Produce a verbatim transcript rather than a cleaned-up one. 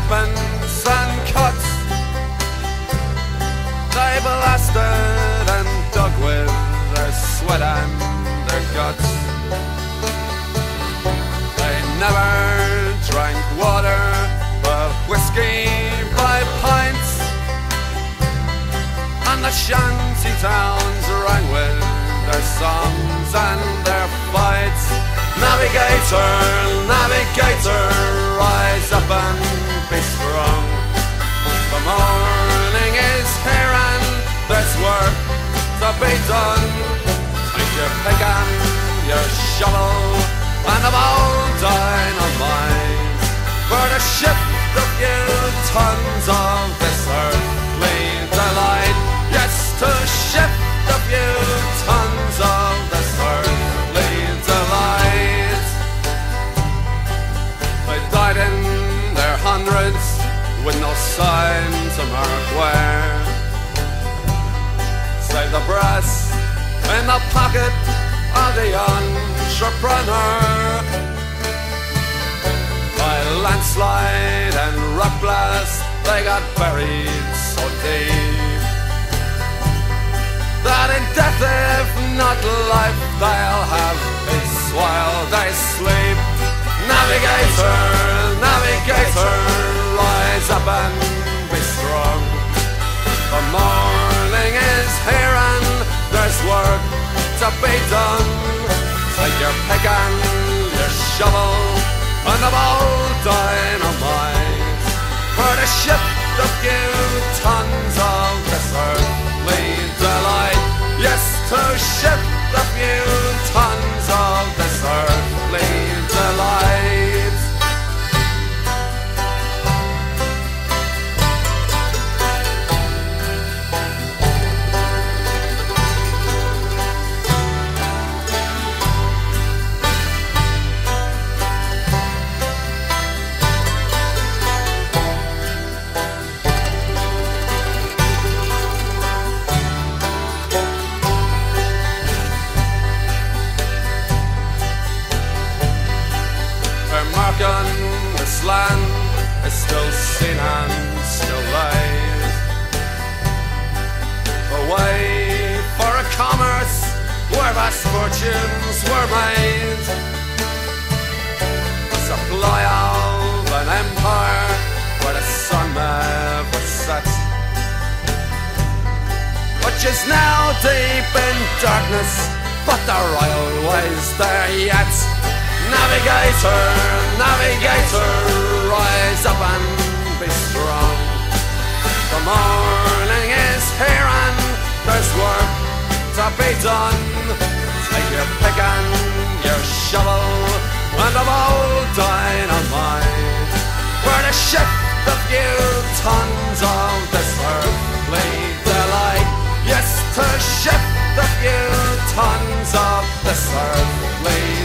escarpments and cuts. They blasted and dug with their sweat and their guts. They never drank water but whiskey by pints, and the shanty towns rang with their songs and their fights. Navigator, navigator, rise up and be strong. The morning is here and there's work to be done. Take your pick and your shovel and a bold dynamite for to shift a few tons of this earthly delight. Yes, to shift a few tons of this earthly delight. They died in their hundreds with no sign to mark where. Save the brass in the pocket of the entrepreneur. By landslide and rock blast they got buried so deep that in death, if not life, they'll have peace while they sleep. Navigator, navigator, rise up and be strong. The morning is here and there's work to be done. Take your pick and your shovel and a bold dynamite for to shift a few tons of this earthly delight. Yes, to shift a few tons of this earthly delight. This land is still seen and still laid a way for a commerce where vast fortunes were made, a supply of an empire where the sun never sets, which is now deep in darkness, but the royal way's there yet. Navigator, navigator, rise up and be strong. The morning is here and there's work to be done. Take your pick and your shovel and a bold dynamite for to shift a few tons of this earthly delight. Yes, to shift a few tons of this earthly